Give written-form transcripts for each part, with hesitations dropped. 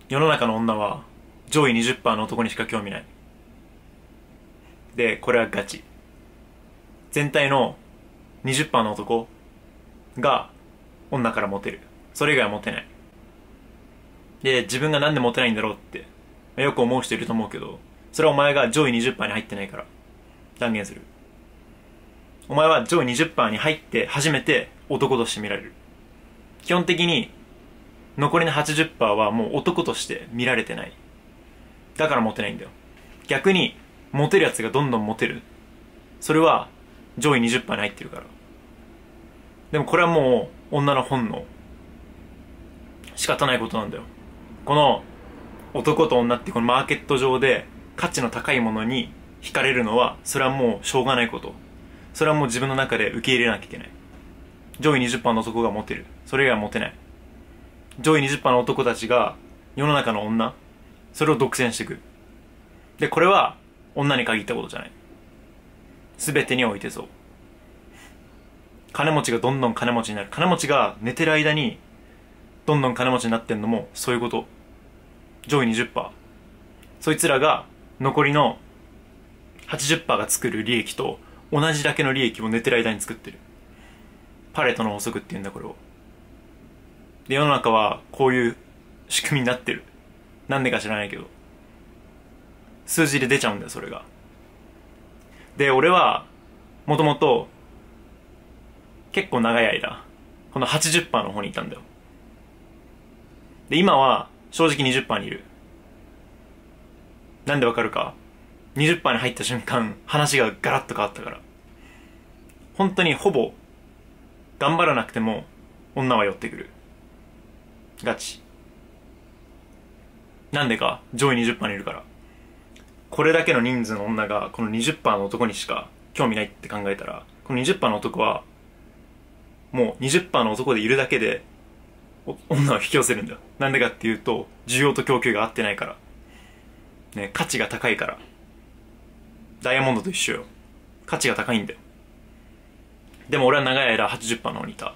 世の中の女は上位 20% の男にしか興味ない。で、これはガチ。全体の 20% の男が女からモテる。それ以外はモテない。で、自分がなんでモテないんだろうってよく思う人いると思うけど、それはお前が上位 20% に入ってないから断言する。お前は上位 20% に入って初めて男として見られる。基本的に残りの 80% はもう男として見られてない。だからモテないんだよ。逆にモテるやつがどんどんモテる。それは上位 20% に入ってるから。でもこれはもう女の本能。仕方ないことなんだよ。この男と女ってこのマーケット上で価値の高いものに惹かれるのは、それはもうしょうがないこと。それはもう自分の中で受け入れなきゃいけない。上位 20% の男がモテる。それ以外はモテない。上位 20% の男たちが世の中の女、それを独占していく。で、これは女に限ったことじゃない。全てにおいてそう。金持ちがどんどん金持ちになる。金持ちが寝てる間にどんどん金持ちになってんのもそういうこと。上位 20%。そいつらが残りの 80% が作る利益と同じだけの利益を寝てる間に作ってる。パレットの法則って言うんだ、これを。で、世の中はこういう仕組みになってる。なんでか知らないけど。数字で出ちゃうんだよ、それが。で、俺は、もともと、結構長い間、この 80% の方にいたんだよ。で、今は、正直 20% にいる。なんでわかるか？ 20% に入った瞬間、話がガラッと変わったから。本当にほぼ、頑張らなくても、女は寄ってくる。ガチ。なんでか、上位 20% にいるから。これだけの人数の女が、この 20% の男にしか興味ないって考えたら、この 20% の男は、もう 20% の男でいるだけで、女を引き寄せるんだよ。なんでかっていうと、需要と供給が合ってないから。ね、価値が高いから。ダイヤモンドと一緒よ。価値が高いんだよ。でも俺は長い間 80% の方にいた。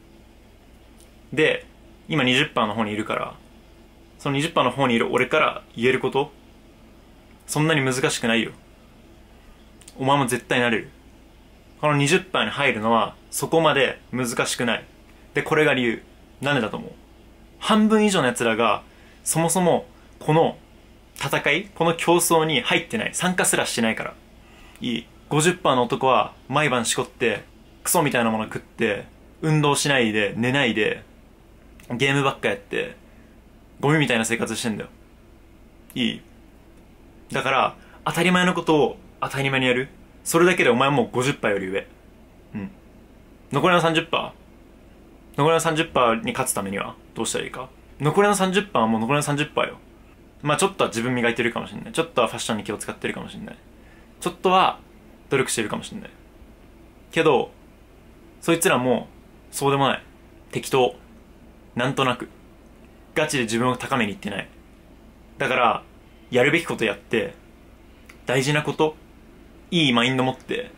で、今 20% の方にいるから、その 20% の方にいる俺から言えること、そんなに難しくないよ。お前も絶対なれる。この 20% に入るのはそこまで難しくない。で、これが理由。なんでだと思う？半分以上の奴らがそもそもこの戦い、この競争に入ってない。参加すらしてないから。いい。50% の男は毎晩しこって、クソみたいなもの食って、運動しないで、寝ないで、ゲームばっかやって、ゴミみたいな生活してんだよ。いい。だから、当たり前のことを当たり前にやる。それだけでお前はもう 50% より上。うん。残りの 30%？ 残りの 30% に勝つためにはどうしたらいいか。残りの 30% はもう残りの 30% よ。まあちょっとは自分磨いてるかもしれない。ちょっとはファッションに気を使ってるかもしれない。ちょっとは努力してるかもしれない。けど、そいつらもそうでもない。適当。なんとなく。ガチで自分を高めにいってない。だから、やるべきことやって、大事なこと、いいマインド持って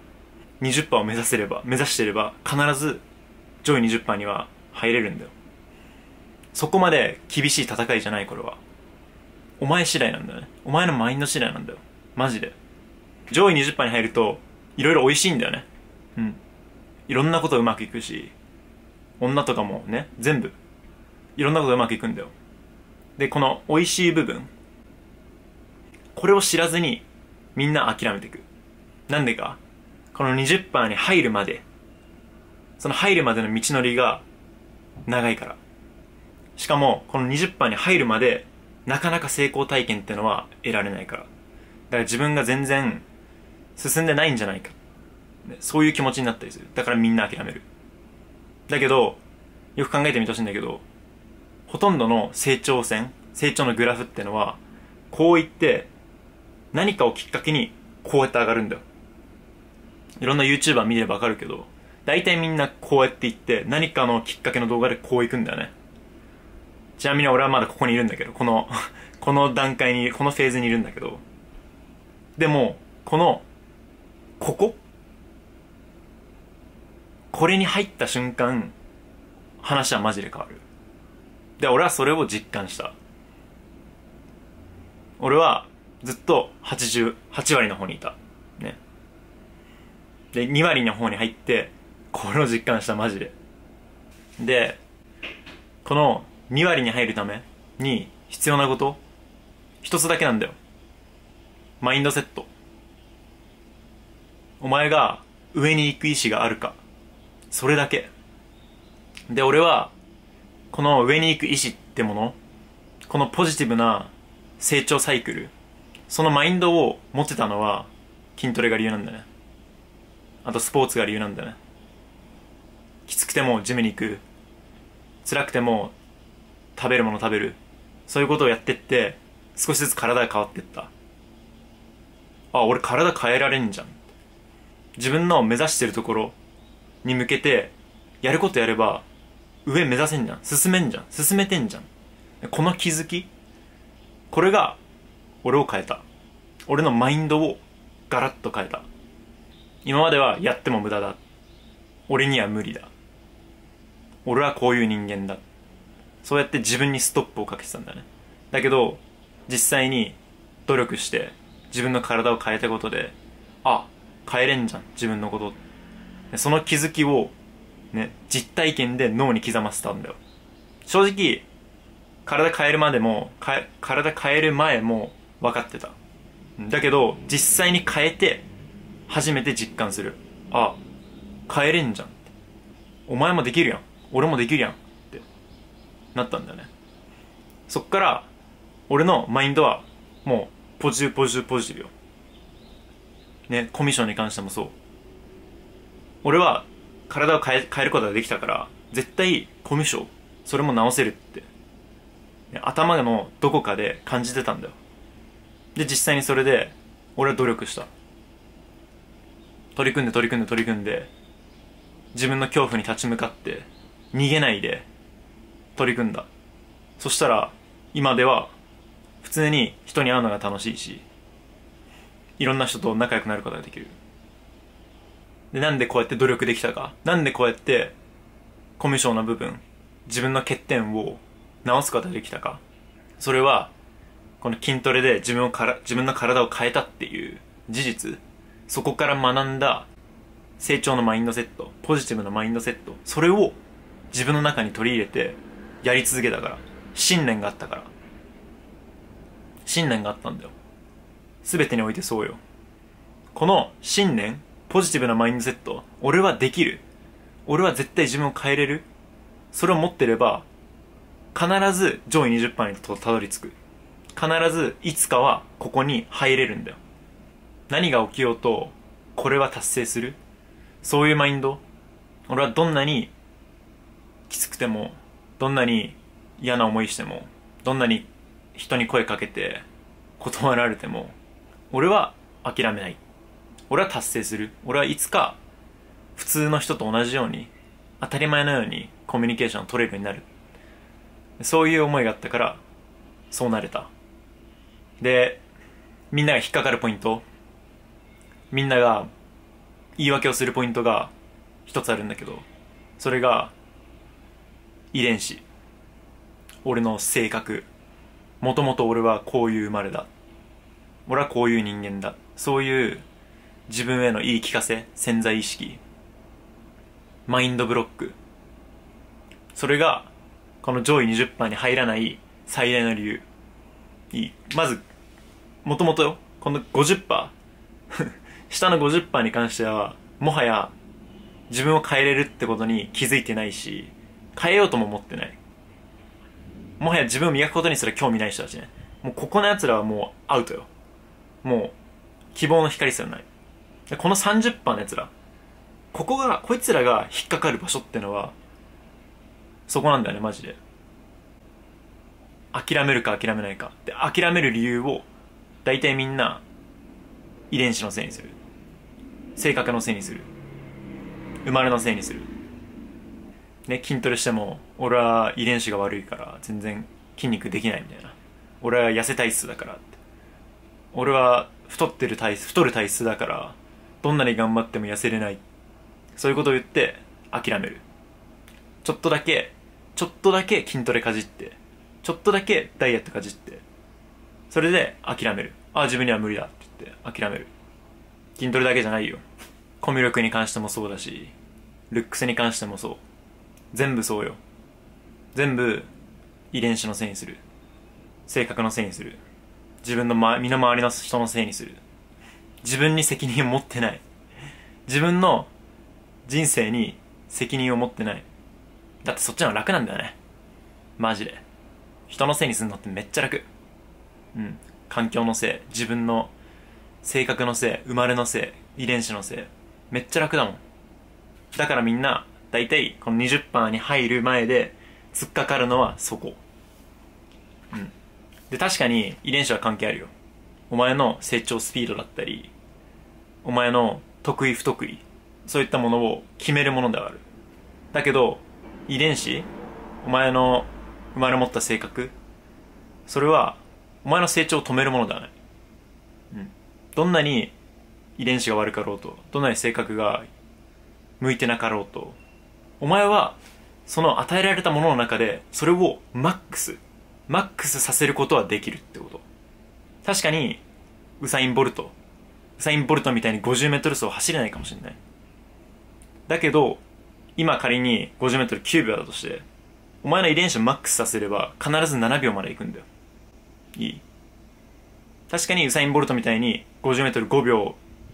、20% を目指してれば、必ず上位 20% には入れるんだよ。そこまで厳しい戦いじゃない、これは。お前次第なんだよね。お前のマインド次第なんだよ。マジで。上位 20% に入ると、いろいろ美味しいんだよね。うん。いろんなことうまくいくし、女とかもね、全部、いろんなことうまくいくんだよ。で、この美味しい部分、これを知らずに、みんな諦めていく。なんでか、この 20% に入るまで、その入るまでの道のりが長いから。しかも、この 20% に入るまで、なかなか成功体験ってのは得られないから。だから自分が全然進んでないんじゃないか。そういう気持ちになったりする。だからみんな諦める。だけど、よく考えてみてほしいんだけど、ほとんどの成長のグラフってのは、こういって、何かをきっかけにこうやって上がるんだよ。いろんな YouTuber 見ればわかるけど、大体みんなこうやっていって、何かのきっかけの動画でこういくんだよね。ちなみに俺はまだここにいるんだけど、この段階に、このフェーズにいるんだけど、でも、これに入った瞬間、話はマジで変わる。で、俺はそれを実感した。 俺はずっと88割の方にいたね。で2割の方に入ってこれを実感した、マジで。でこの2割に入るために必要なこと一つだけなんだよ。マインドセット。お前が上に行く意志があるか、それだけで、俺はこの上に行く意志ってもの、このポジティブな成長サイクル、そのマインドを持ってたのは筋トレが理由なんだね。あとスポーツが理由なんだね。きつくてもジムに行く、辛くても食べるもの食べる、そういうことをやってって少しずつ体が変わってった。あ、俺体変えられんじゃん。自分の目指してるところに向けてやることやれば上目指せんじゃん、進めんじゃん、進めてんじゃん。この気づき、これが俺を変えた。俺のマインドをガラッと変えた。今まではやっても無駄だ、俺には無理だ、俺はこういう人間だ、そうやって自分にストップをかけてたんだね。だけど実際に努力して自分の体を変えたことで、あ、変えれんじゃん自分のこと。その気づきをね、実体験で脳に刻ませたんだよ。正直体変えるまでも体変える前も分かってた。だけど実際に変えて初めて実感する。あ、変えれんじゃん、お前もできるやん、俺もできるやんってなったんだよね。そっから俺のマインドはもうポジティブポジティブポジティブよね。コミッションに関してもそう。俺は体を変えることができたから、絶対コミュ障、それも直せるって、ね、頭のどこかで感じてたんだよ。で実際にそれで俺は努力した。取り組んで自分の恐怖に立ち向かって逃げないで取り組んだ。そしたら今では普通に人に会うのが楽しいし、いろんな人と仲良くなることができる。でなんでこうやって努力できたか、なんでこうやってコミュ障の部分、自分の欠点を直すことができたか、それはこの筋トレで自分の体を変えたっていう事実、そこから学んだ成長のマインドセット、ポジティブなマインドセット、それを自分の中に取り入れてやり続けたから。信念があったから。信念があったんだよ。全てにおいてそうよ。この信念、ポジティブなマインドセット、俺はできる、俺は絶対自分を変えれる、それを持ってれば必ず上位 20% にたどり着く。必ずいつかはここに入れるんだよ。何が起きようとこれは達成する、そういうマインド。俺はどんなにきつくても、どんなに嫌な思いしても、どんなに人に声かけて断られても、俺は諦めない。俺は達成する。俺はいつか普通の人と同じように当たり前のようにコミュニケーションを取れるようになる。そういう思いがあったからそうなれた。でみんなが引っかかるポイント、みんなが言い訳をするポイントが一つあるんだけど、それが遺伝子、俺の性格、もともと俺はこういう生まれだ、俺はこういう人間だ、そういう自分への言い聞かせ、潜在意識、マインドブロック、それがこの上位 20% に入らない最大の理由。まずもともとよ、この 50% 下の 50% に関してはもはや自分を変えれるってことに気づいてないし、変えようとも思ってない。もはや自分を磨くことにすら興味ない人たちね。もうここの奴らはもうアウトよ。もう希望の光すらない。でこの 30% の奴ら、こいつらが引っかかる場所ってのはそこなんだよね、マジで。諦めるか諦めないかで、諦める理由を大体みんな遺伝子のせいにする、性格のせいにする、生まれのせいにするね。筋トレしても俺は遺伝子が悪いから全然筋肉できないみたいな、俺は痩せ体質だからって、俺は太る体質だからどんなに頑張っても痩せれない、そういうことを言って諦める。ちょっとだけ筋トレかじって、ちょっとだけダイエットかじってそれで諦める。あ、自分には無理だって言って諦める。筋トレだけじゃないよ。コミュ力に関してもそうだし、ルックスに関してもそう。全部そうよ。全部遺伝子のせいにする。性格のせいにする。自分の、身の回りの人のせいにする。自分に責任を持ってない。自分の人生に責任を持ってない。だってそっちの方が楽なんだよね。マジで。人のせいにするのってめっちゃ楽。うん。環境のせい、自分の性格のせい、生まれのせい、遺伝子のせい。めっちゃ楽だもん。だからみんな、だいたいこの 20% に入る前で突っかかるのはそこ。うん。で、確かに遺伝子は関係あるよ。お前の成長スピードだったり、お前の得意不得意、そういったものを決めるものではある。だけど、遺伝子、お前の生まれ持った性格、それはお前の成長を止めるものではない。うん。どんなに遺伝子が悪かろうと、どんなに性格が向いてなかろうと、お前はその与えられたものの中でそれをマックスさせることはできるってこと。確かにウサイン・ボルトみたいに50メートル走を走れないかもしれない。だけど今仮に50メートル9秒だとして、お前の遺伝子をマックスさせれば必ず7秒まで行くんだよ。いい？確かにウサイン・ボルトみたいに50メートル5秒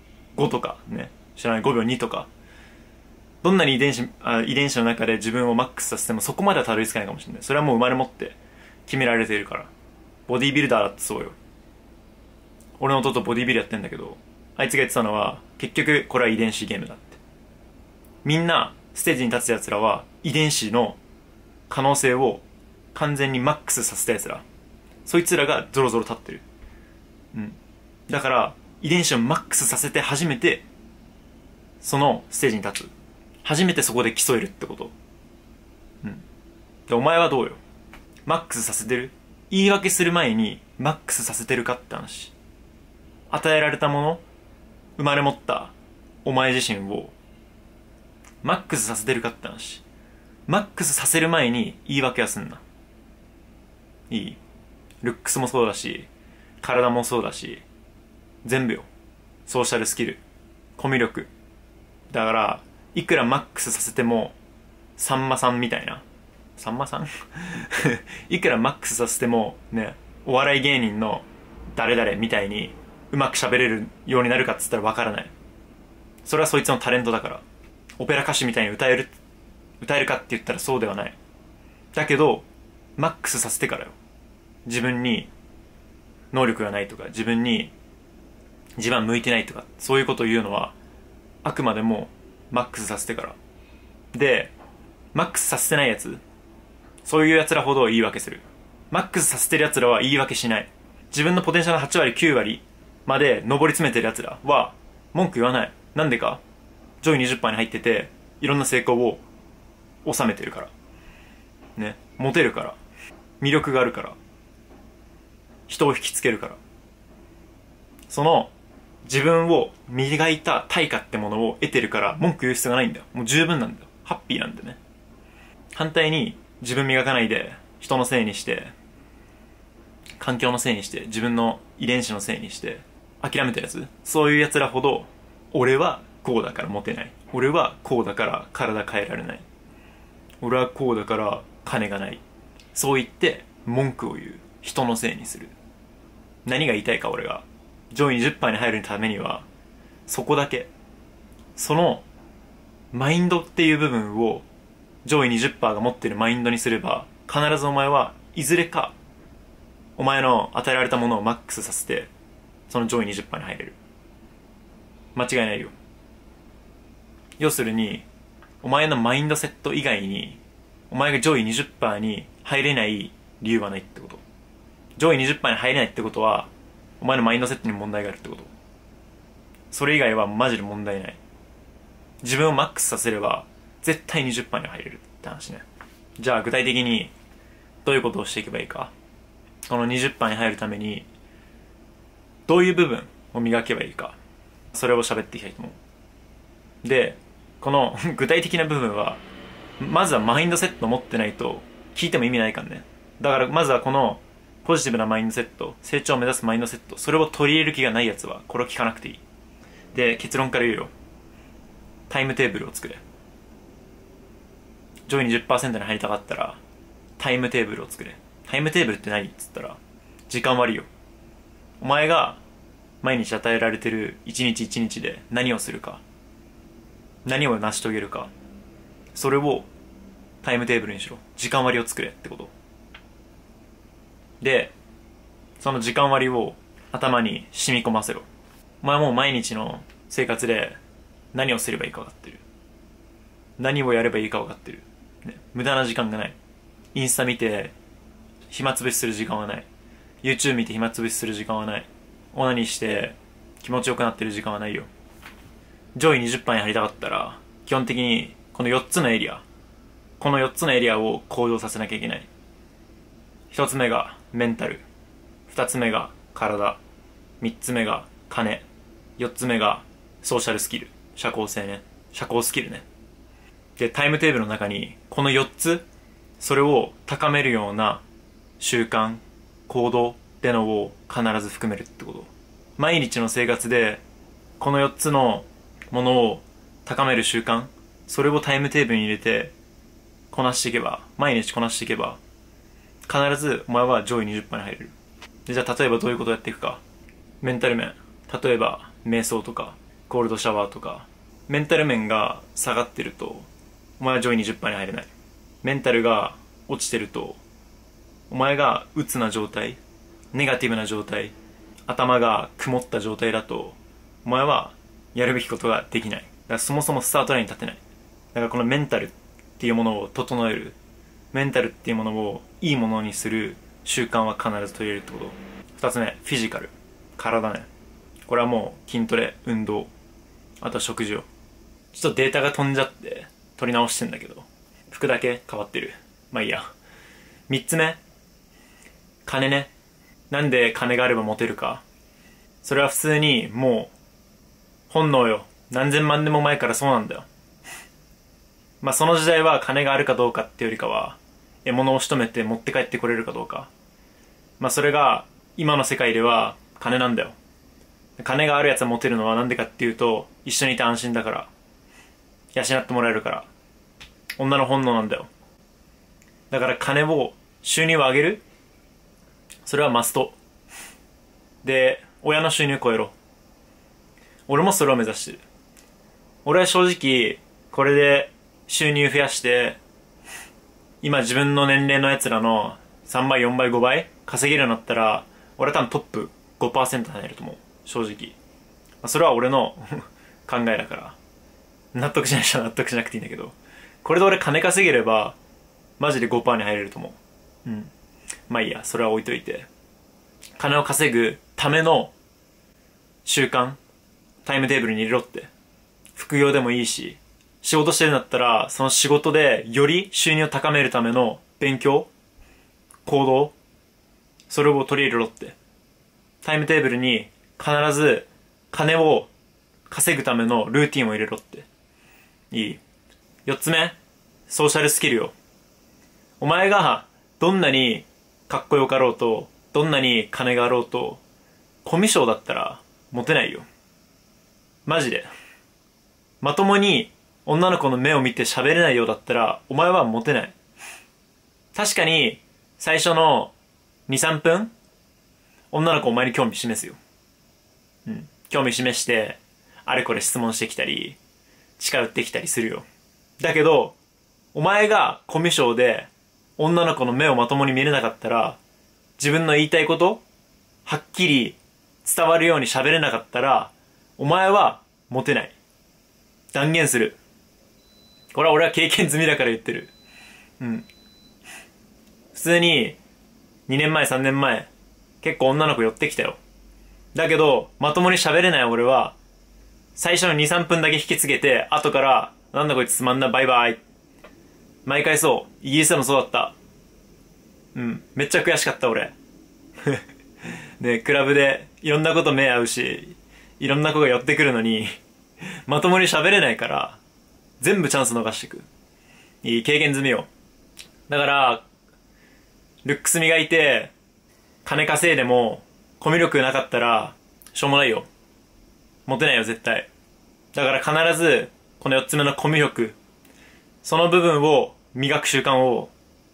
5とかね、知らない5秒2とか、どんなに遺伝子の中で自分をマックスさせてもそこまではたどり着かないかもしれない。それはもう生まれ持って決められているから。ボディービルダーだってそうよ。俺の弟ボディービルやってんだけど、あいつが言ってたのは、結局これは遺伝子ゲームだって。みんなステージに立つ奴らは遺伝子の可能性を完全にマックスさせた奴ら、そいつらがゾロゾロ立ってる。うん。だから遺伝子をマックスさせて初めてそのステージに立つ。初めてそこで競えるってこと。うん。で、お前はどうよ。マックスさせてる？言い訳する前にマックスさせてるかって話。与えられたもの、生まれ持ったお前自身をマックスさせてるかって話。マックスさせる前に言い訳はすんな。いい？ルックスもそうだし、体もそうだし、全部よ。ソーシャルスキル、コミュ力。だからいくらマックスさせてもさんまさんみたいな、さんまさんいくらマックスさせてもね、お笑い芸人の誰々みたいにうまく喋れるようになるかっつったらわからない。それはそいつのタレントだから。オペラ歌手みたいに歌えるかって言ったらそうではない。だけどマックスさせてからよ。自分に能力がないとか、自分は向いてないとか、そういうことを言うのはあくまでもマックスさせてから。で、マックスさせてないやつ、そういうやつらほど言い訳する。マックスさせてるやつらは言い訳しない。自分のポテンシャルの8割9割まで上り詰めてるやつらは文句言わない。なんでか、上位 20% に入ってていろんな成功を収めてるからね。モテるから、魅力があるから、人を引きつけるから。その自分を磨いた対価ってものを得てるから文句言う必要がないんだよ。もう十分なんだよ。ハッピーなんだよね。反対に自分磨かないで人のせいにして、環境のせいにして、自分の遺伝子のせいにして諦めたやつ、そういうやつらほど俺はこうだからモテない、俺はこうだから体変えられない、俺はこうだから金がない、そう言って文句を言う。人のせいにする。何が言いたいか、俺が上位 20% に入るためにはそこだけ。そのマインドっていう部分を上位 20% が持ってるマインドにすれば、必ずお前はいずれかお前の与えられたものをマックスさせてその上位 20% に入れる。間違いないよ。要するにお前のマインドセット以外にお前が上位 20% に入れない理由はないってこと。上位 20% に入れないってことはお前のマインドセットに問題があるってこと。それ以外はマジで問題ない。自分をマックスさせれば絶対 20% に入れるって話ね。じゃあ具体的にどういうことをしていけばいいか。この 20% に入るためにどういう部分を磨けばいいか、それを喋っていきたいと思う。で、この具体的な部分はまずはマインドセットを持ってないと聞いても意味ないからね。だからまずはこのポジティブなマインドセット、成長を目指すマインドセット、それを取り入れる気がないやつはこれを聞かなくていい。で、結論から言うよ。タイムテーブルを作れ。上位に 10% に入りたかったらタイムテーブルを作れ。タイムテーブルって何っつったら、時間割よ。お前が毎日与えられてる一日一日で何をするか、何を成し遂げるか、それをタイムテーブルにしろ。時間割を作れってことで、その時間割を頭に染み込ませろ。お前はもう毎日の生活で何をすればいいか分かってる。何をやればいいか分かってる、ね、無駄な時間がない。インスタ見て暇つぶしする時間はない。 YouTube 見て暇つぶしする時間はない。オナニーして気持ちよくなってる時間はないよ。上位20%に入りたかったら基本的にこの4つのエリアを向上させなきゃいけない。1つ目がメンタル、2つ目が体、3つ目が金、4つ目がソーシャルスキル、社交性ね、社交スキルね。で、タイムテーブルの中にこの4つ、それを高めるような習慣、行動ってのを必ず含めるってこと。毎日の生活でこの4つのものを高める習慣、それをタイムテーブルに入れてこなしていけば、毎日こなしていけば必ずお前は上位 20% に入れる。で、じゃあ例えばどういうことをやっていくか。メンタル面、例えば瞑想とかコールドシャワーとか。メンタル面が下がってるとお前は上位 20% に入れない。メンタルが落ちてるとお前が鬱な状態、ネガティブな状態、頭が曇った状態だとお前はやるべきことができない。だからそもそもスタートラインに立てない。だからこのメンタルっていうものを整える、メンタルっていうものをいいものにする習慣は必ず取り入れるってこと。2つ目、フィジカル、体ね。これはもう筋トレ、運動、あとは食事を。ちょっとデータが飛んじゃって取り直してんだけど、服だけ変わってる。まあいいや。3つ目、金ね。なんで金があればモテるか。それは普通にもう本能よ。何千万年も前からそうなんだよ。まあその時代は金があるかどうかっていうよりかは獲物を仕留めて持って帰ってこれるかどうか。まあそれが今の世界では金なんだよ。金があるやつはモテるのはなんでかっていうと、一緒にいて安心だから、養ってもらえるから。女の本能なんだよ。だから金を、収入を上げる、それはマストで、親の収入超えろ。俺もそれを目指してる。俺は正直これで収入増やして、今自分の年齢のやつらの3倍4倍5倍稼げるようになったら、俺は多分トップ 5% 入ると思う、正直。それは俺の考えだから、納得しない人は納得しなくていいんだけど、これで俺金稼げればマジで 5% に入れると思う。まあいいや、それは置いといて、金を稼ぐための習慣、タイムテーブルに入れろって。副業でもいいし、仕事してるんだったらその仕事でより収入を高めるための勉強、行動、それを取り入れろって。タイムテーブルに必ず金を稼ぐためのルーティンを入れろって。いい。4つ目、ソーシャルスキルよ。お前がどんなにかっこよかろうと、どんなに金があろうと、コミュ障だったらモテないよ。マジで。まともに女の子の目を見て喋れないようだったらお前はモテない。確かに最初の 2,3 分女の子お前に興味示すよ。興味示してあれこれ質問してきたり近寄ってきたりするよ。だけどお前がコミュ障で女の子の目をまともに見れなかったら、自分の言いたいことはっきり伝わるように喋れなかったらお前はモテない。断言する。これは俺は経験済みだから言ってる。普通に2年前3年前結構女の子寄ってきたよ。だけどまともに喋れない俺は最初の 2,3 分だけ引き継げて、後からなんだこいつつまんなバイバイ。毎回そう。イギリスでもそうだった。めっちゃ悔しかった俺。で、クラブでいろんなこと目合うし、いろんな子が寄ってくるのにまともに喋れないから全部チャンス逃してく。いい経験済みよ。だからルックス磨いて金稼いでも、コミュ力なかったら、しょうもないよ。モテないよ、絶対。だから必ず、この4つ目のコミュ力、その部分を磨く習慣を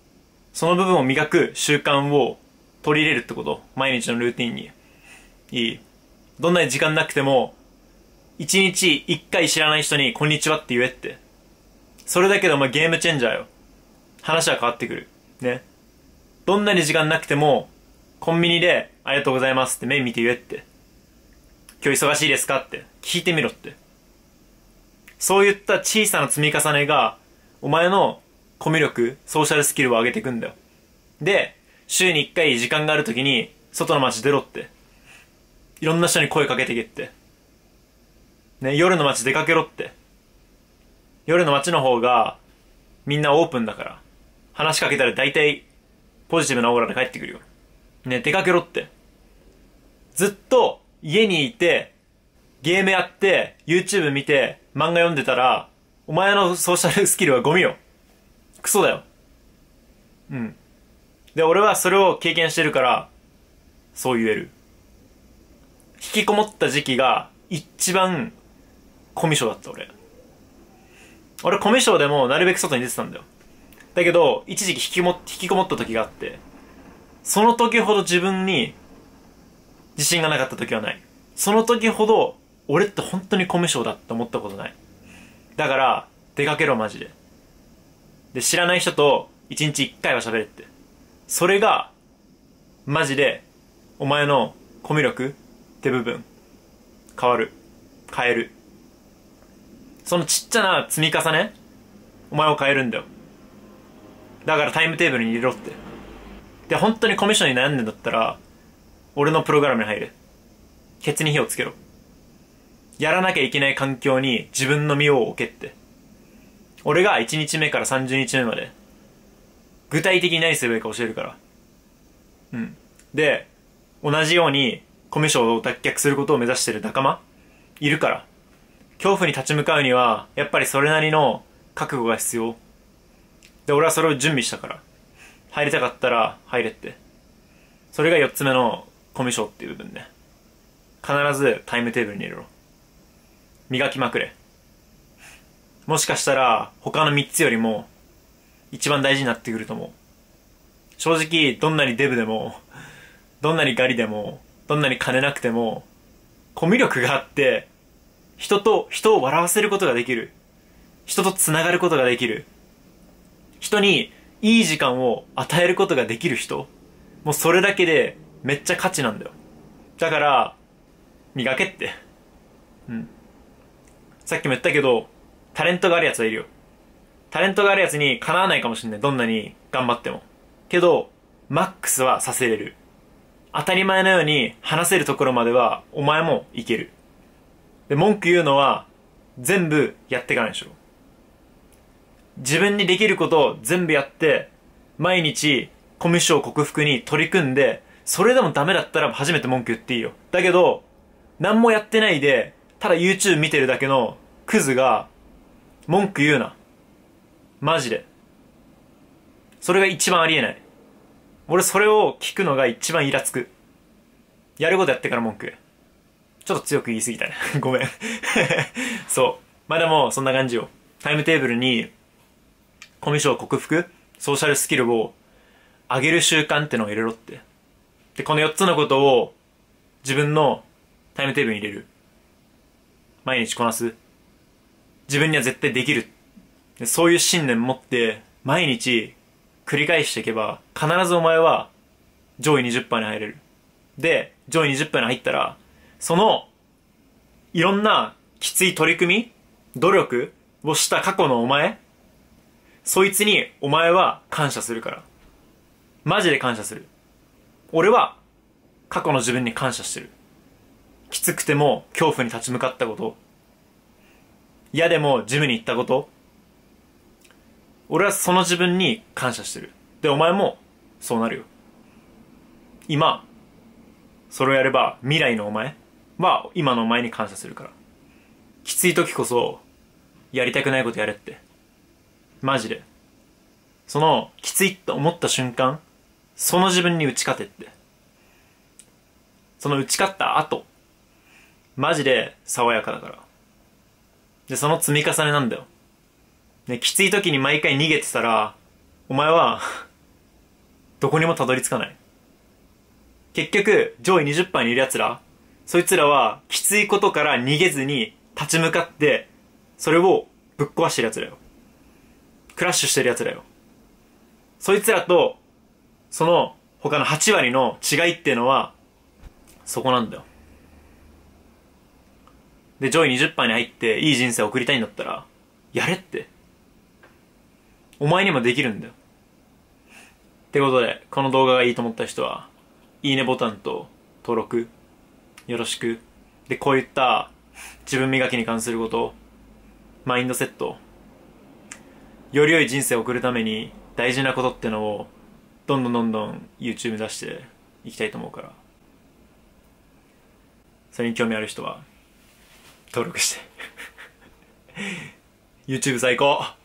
取り入れるってこと。毎日のルーティンに。いい。どんなに時間なくても、1日1回知らない人にこんにちはって言えって。それだけでお前ゲームチェンジャーよ。話は変わってくる。ね。どんなに時間なくても、コンビニでありがとうございますって目見て言えって。今日忙しいですかって聞いてみろって。そういった小さな積み重ねが、お前のコミュ力、ソーシャルスキルを上げていくんだよ。で、週に1回時間があるときに、外の街出ろって。いろんな人に声かけてけって。ね、夜の街出かけろって。夜の街の方が、みんなオープンだから。話しかけたら大体、ポジティブなオーラで帰ってくるよ。ね、出かけろって。ずっと、家にいて、ゲームやって、YouTube 見て、漫画読んでたら、お前のソーシャルスキルはゴミよ。クソだよ。うん。で、俺はそれを経験してるから、そう言える。引きこもった時期が、一番、コミュ障だった俺。俺コミュ障でもなるべく外に出てたんだよ。だけど、一時期引きこもった時があって、その時ほど自分に、自信がなかった時はない。その時ほど、俺って本当にコミュ障だって思ったことない。だから、出かけろマジで。で、知らない人と一日一回は喋れって。それが、マジで、お前のコミュ力って部分、変える。そのちっちゃな積み重ね、お前を変えるんだよ。だからタイムテーブルに入れろって。で、本当にコミュ障に悩んでんだったら、俺のプログラムに入れ。ケツに火をつけろ。やらなきゃいけない環境に自分の身を置けって。俺が1日目から30日目まで、具体的に何すればいいか教えるから。うん。で、同じようにコミュ障を脱却することを目指してる仲間いるから。恐怖に立ち向かうには、やっぱりそれなりの覚悟が必要。で、俺はそれを準備したから。入りたかったら入れって。それが4つ目のコミュ障っていう部分ね。必ずタイムテーブルに入れろ。磨きまくれ。もしかしたら他の3つよりも一番大事になってくると思う。正直どんなにデブでも、どんなにガリでも、どんなに金なくても、コミュ力があって、人を笑わせることができる。人と繋がることができる。人にいい時間を与えることができる人。もうそれだけでめっちゃ価値なんだよ。だから、磨けって。うん。さっきも言ったけど、タレントがあるやつはいるよ。タレントがあるやつにかなわないかもしんない。どんなに頑張っても。けど、マックスはさせれる。当たり前のように話せるところまではお前もいける。で、文句言うのは全部やっていかないでしょ。自分にできることを全部やって、毎日コミュ障克服に取り組んで、それでもダメだったら初めて文句言っていいよ。だけど、何もやってないで、ただ YouTube 見てるだけのクズが文句言うな。マジで。それが一番ありえない。俺それを聞くのが一番イラつく。やることやってから文句言え。ちょっと強く言い過ぎたね。ごめん。そう。まあでも、そんな感じよ。タイムテーブルに、コミュ障克服、ソーシャルスキルを上げる習慣ってのを入れろって。で、この4つのことを自分のタイムテーブルに入れる。毎日こなす。自分には絶対できる。で、そういう信念持って、毎日繰り返していけば、必ずお前は上位20%に入れる。で、上位20%に入ったら、その、いろんなきつい取り組み、努力をした過去のお前、そいつにお前は感謝するから。マジで感謝する。俺は過去の自分に感謝してる。きつくても恐怖に立ち向かったこと。嫌でもジムに行ったこと。俺はその自分に感謝してる。で、お前もそうなるよ。今、それをやれば未来のお前は今のお前に感謝するから。きつい時こそやりたくないことやれって。マジで。そのきついと思った瞬間、その自分に打ち勝てって。 その打ち勝った後、マジで爽やかだから。で、その積み重ねなんだよ。ね、きつい時に毎回逃げてたら、お前はどこにもたどり着かない。結局、上位20%にいる奴ら、そいつらは、きついことから逃げずに立ち向かって、それをぶっ壊してる奴らよ。クラッシュしてる奴らよ。そいつらと、その他の8割の違いっていうのは、そこなんだよ。で、上位20%に入っていい人生を送りたいんだったら、やれって。お前にもできるんだよ。ってことで、この動画がいいと思った人は、いいねボタンと登録、よろしく。で、こういった自分磨きに関すること、マインドセット、より良い人生を送るために大事なことってのを、どんどん YouTube 出していきたいと思うから、それに興味ある人は、登録して。YouTube 最高